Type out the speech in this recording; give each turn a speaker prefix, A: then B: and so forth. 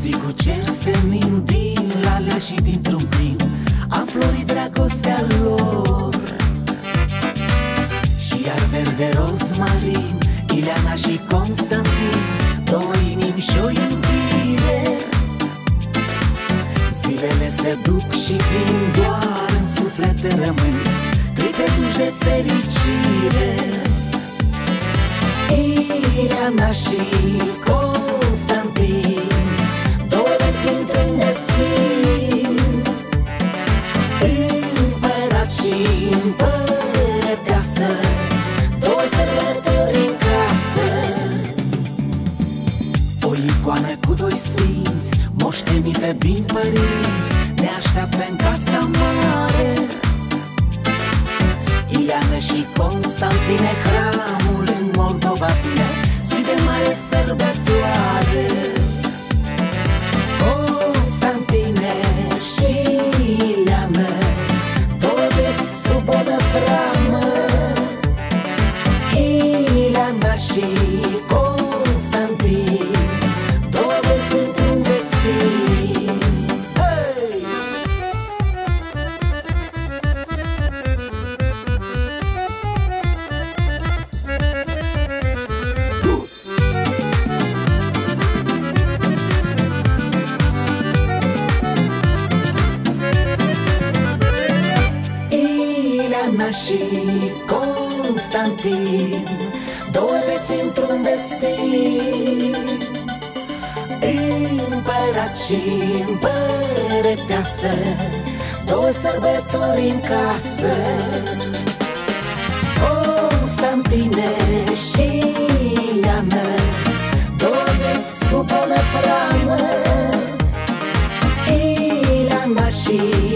A: Zi cu cer senin din lalea și dintr-un prim am florit dragostea lor. Și iar verde rozmarin, Ileana și Constantin, două inimi și o iubire. Zilele se duc și vin, doar în suflete rămân clipe duși de fericire. Ileana și Constantin, două veți într-un destin, împărat și împărăteasă, două sărbători în casă. O icoană cu doi sfinți, moștenită din părinți, ne așteaptă în casa mare. Ileana și Constantine, hramul în Moldova vine, zi de mare sărbătoare. Constantine și Ileana, două veți sub o năpramă. Ileana și Constantin, două veți într-un destin. Hey! Ileana și Constantin, două veți într-un destin, împărat și împărăteasă, două sărbători în casă. Constantine și Ileana, două veți sub o năpramă. Ileana și